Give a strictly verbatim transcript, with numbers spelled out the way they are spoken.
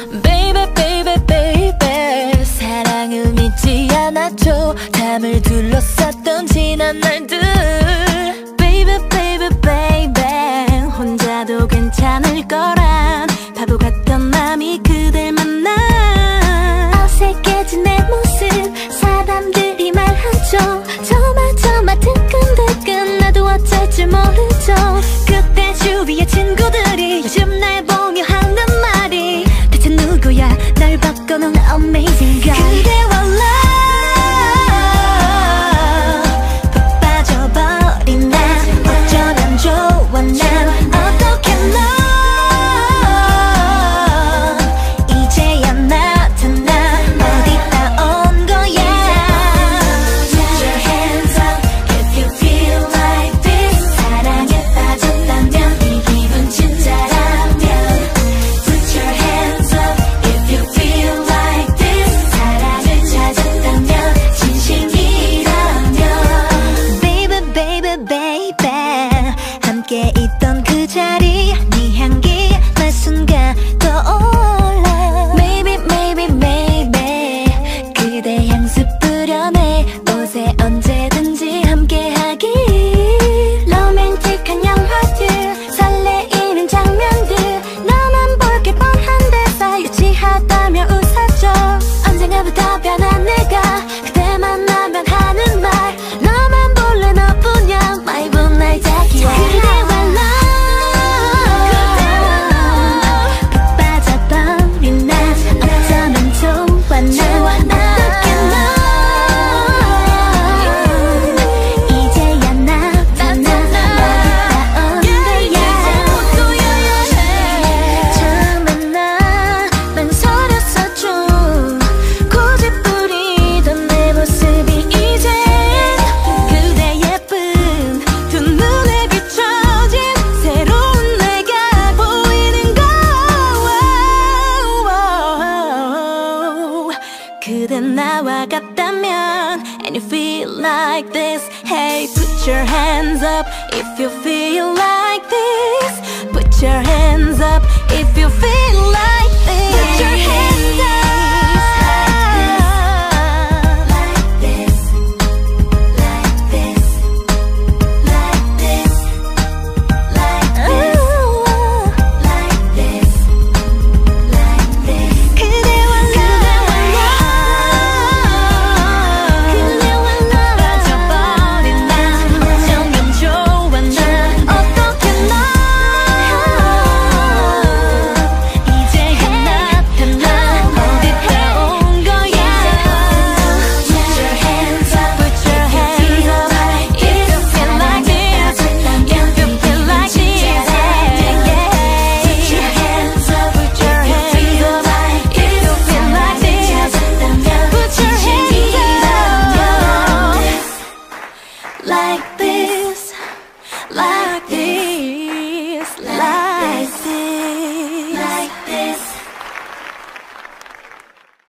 Baby baby baby 사랑을 믿지 않았죠. 담을 둘러쌌던 지난 날들. Baby baby baby 혼자도 괜찮을 거란 바보 같던 맘이 그댈 만나. 어색해진 내 모습 사람들이 말하죠. 저마저마 뜨끈뜨끈 나도 어쩔 줄 모르죠. 그때 주위의 친구들이 요즘 날 보며 하는 말이 대체 누구야 날 바꿔놓은 amazing guy. 그대와 love 푹 빠져버린 나 어쩌면 좋아 난 어떻게 너 이제야 나타나 어디다 온 거야. Put your hands up if you feel like this. 사랑에 빠졌다면 이 기분 진짜라면. Put your hands up if you feel like this. 사랑을 찾았다면 진심이라면. Baby baby baby 함께 있던 그 자리 네 향기 날 순간 떠올라. Maybe maybe maybe 그대 향수 뿌려내 옷에 언제든지 함께하길. 로맨틱한 영화들 설레이는 장면들 너만 볼 게 뻔한 데서 유치하다며 웃었죠. 언젠가부터 변한 내가 그대 만나면 하는 말 너만 볼래 너뿐이야 마이분 날 닿기에. 그대와 love 푹 빠져버린 나 어쩌면 좋아 난 어떻게 너 이제야 나타나 어디다 온 거야. 처음엔 나 망설였었죠. 고집부리던 내 모습이 이젠 그대 예쁜 두 눈에 비춰진 새로운 내가 보이는 거. 그대 나와 같다면 and you feel like this. Hey put your hands up if you feel like this. Put your hands up if you feel